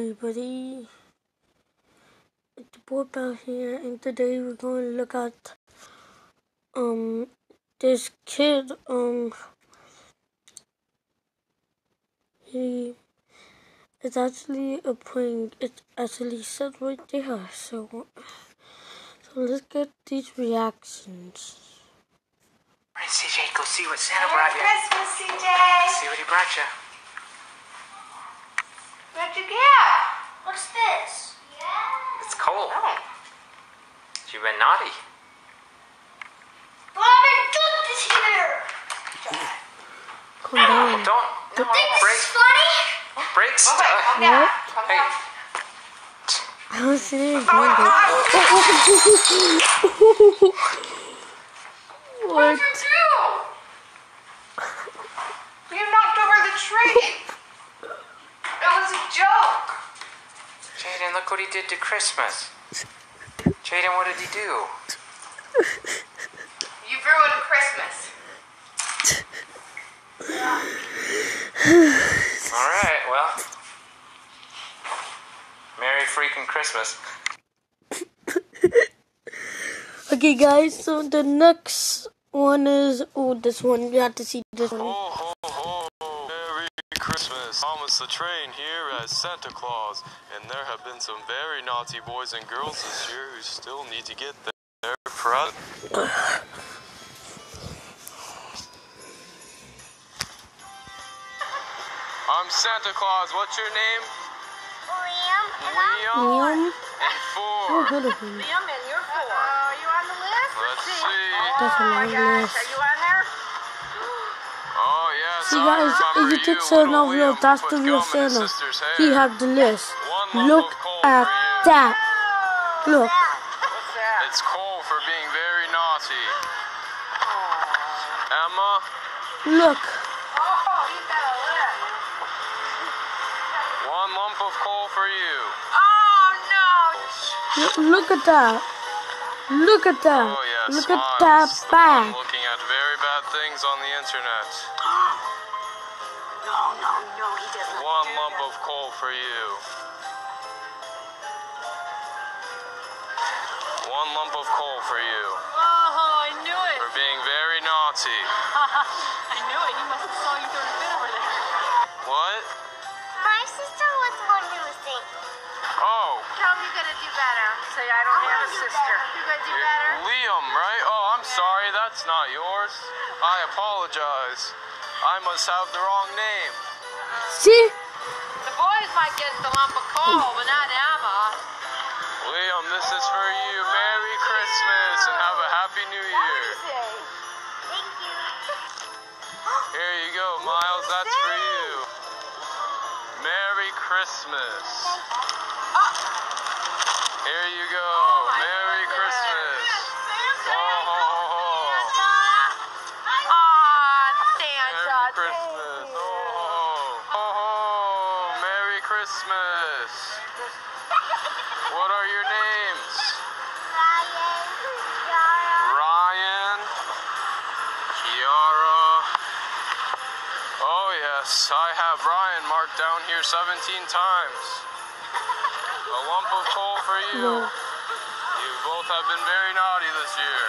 everybody, it's the Boy Bell here, and today we're going to look at this kid. It's actually a prank. It's actually said right there. So let's get these reactions. All right, CJ, go see what Santa brought you. Merry Christmas, CJ. See what he brought you. What'd you get? What's this? It's cold. Oh. You've been naughty. Bobby, look this here. Calm down. Don't Think this break. is funny? Don't break stuff. Calm down. What? Calm Hey. down. I was saying What'd What? you do? You knocked over the tree. It was a joke. Jaden, look what he did to Christmas. Jaden, what did he do? You've ruined Christmas. All right, well. Merry freaking Christmas. Okay, guys. So the next one is this one. You have to see this one. Ho, ho, ho. Merry Christmas. Thomas the Train here as Santa Claus. And there have been some very naughty boys and girls this year who still need to get their present. I'm Santa Claus. What's your name? Liam. Liam. And Oh, 4. heard of him. Liam, and you're 4. Are you on the list? Let's see. That's a long list. Are you on there? Oh, yes. See, guys, if you could say no real, that's the real Santa. He have the list. Look at that. Look. What's that? It's Cole for being very naughty. Emma. Look. Oh, you got a list. 1 lump of coal for you. Oh, no. Look at that. Look at that. Oh, yes. Look at that Miles, the bag. one looking at very bad things on the internet. No, he doesn't. 1 lump of coal for you. 1 lump of coal for you. Oh, I knew it. For being very naughty. I knew it. You must have saw you throwing a fit over there. What? My sister was going to sing. Oh. Tell me you're going to do better. Say, I don't have a sister. You're going to do better? Liam, right? Oh, I'm sorry. That's not yours. I apologize. I must have the wrong name. See? The boys might get the lump of coal, but not Emma. Liam, this is for you. Merry Christmas and have a Happy New Year. Thank you. Here you go, Miles. That's for you. Merry Christmas. Here you go. Merry Christmas. Oh, ho, ho, ho. Merry Christmas. Oh, ho, ho. Merry Christmas. What are your names? Ryan. Kiara. Oh, yes. I have Ryan marked down here 17 times. A lump of coal for you. No. You both have been very naughty this year.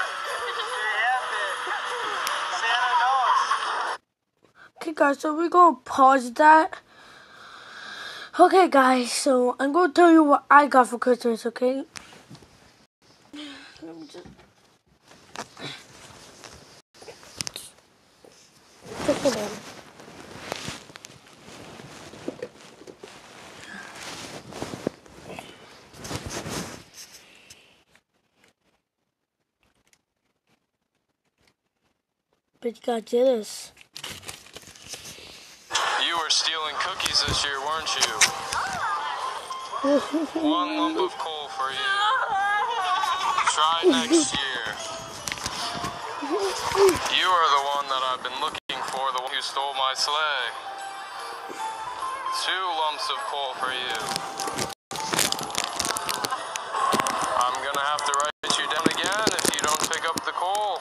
Santa knows. Okay, guys, so we're going to pause that. Okay, guys, so I'm going to tell you what I got for Christmas, okay? Let me just... Check it out. But you got this. You were stealing cookies this year, weren't you? 1 lump of coal for you. Try next year. You are the one that I've been looking for, the one who stole my sleigh. 2 lumps of coal for you. I'm gonna have to write you down again if you don't pick up the coal.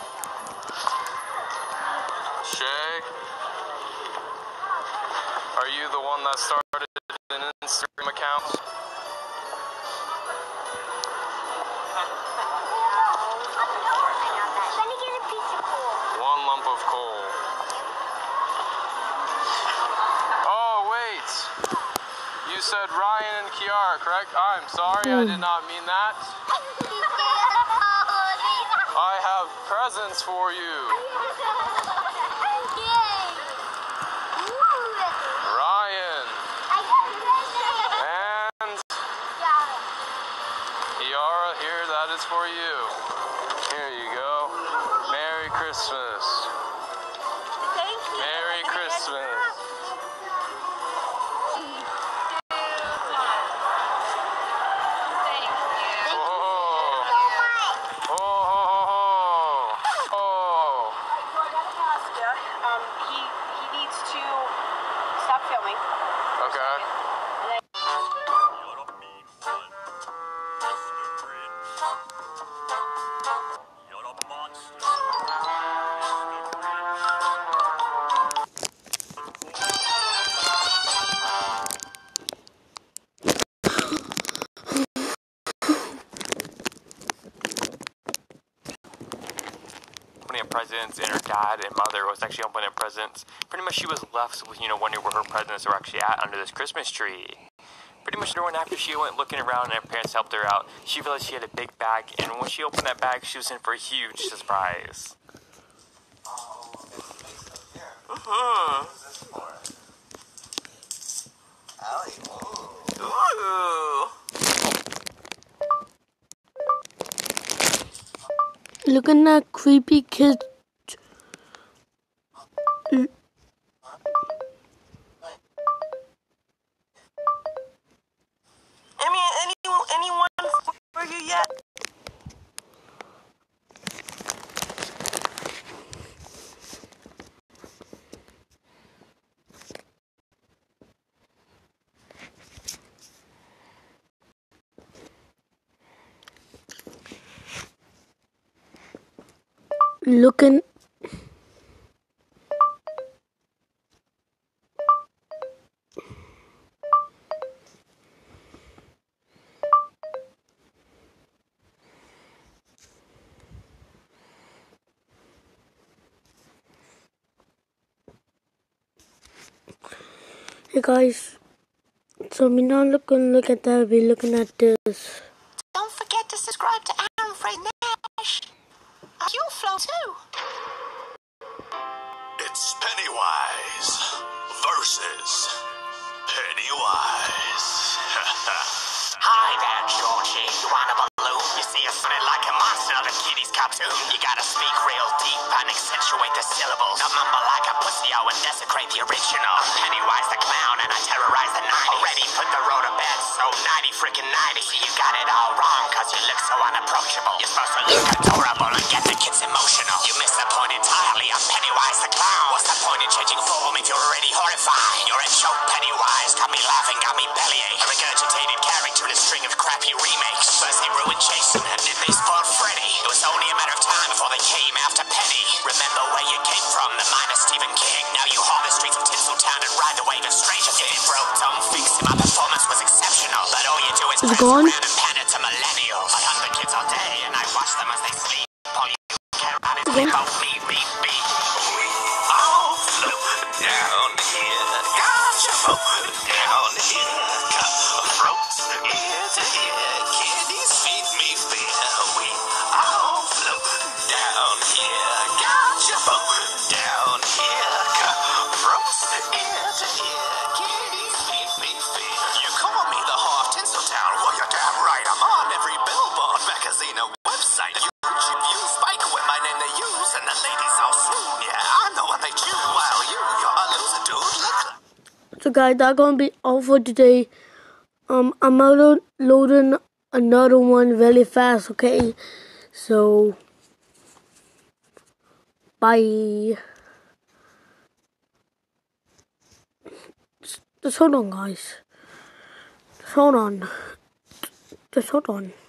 Shay, are you the one that started an Instagram account? said Ryan and Kiara, correct? I'm sorry, I did not mean that. I have presents for you. Ryan. And Kiara, here, that is for you. Here you go. Merry Christmas. Thank you. Merry Christmas. He needs to stop filming. Okay. Opening presents, and her dad and mother was actually opening presents. Pretty much she was left with, wondering where her presents were actually at under this Christmas tree. Pretty much after she went looking around and her parents helped her out, she realized she had a big bag, and when she opened that bag, she was in for a huge surprise. Look at that creepy kid. Anyone for you yet? Looking. Hey guys, so we're not look at that, we're looking at this. Don't forget to subscribe to Aaron Frey Nash. You'll flow too. It's Pennywise versus Pennywise. Hi there, Georgie. You want a balloon? You see us running like a monster of a kiddies cartoon. You gotta speak real deep and accentuate the syllables. Not mumble like a pussy and desecrate the original. I'm Pennywise the clown and I terrorize the 90s. Already put the road to bed, so 90 freaking 90. See, you got it all wrong, cause you look so unapproachable. You're supposed to look adorable and get the kids emotional. You missed the point entirely, I'm Pennywise the clown. What's the point in changing form if you're already horrified? You're a joke, Pennywise, got me laughing, got me bellyache. A regurgitated character in a string of crappy remakes. First they ruined Jason, and then they spoiled Freddy. It was only a matter of time before they came after Penny. Remember where you came from, the mind of Stephen King. Now you haunt the streets of Tinseltown and ride the wave of Stranger Things. If it broke, don't fix it. My performance was exceptional, but all you do is press around and pander to millennials. I hunt the kids all day, and I watch them as they sleep. All you care about is they both me. We all flew down here. Gotcha, down here. Throats ear to ear. Kiddies feed me fear. We all flew down here. Gotcha, down here. Throats ear to ear. Kiddies feed me fear. You call me the whore of Tinseltown? Well, you're damn right. I'm on every billboard, magazine, or website. YouTube views spike with my name they use, and the ladies all swoon. Yeah, I'm the one they choose. While you're a loser, dude. Look. So guys, that's gonna be all for today. I'm loading another one really fast, okay? So bye. Just hold on, guys. Just hold on.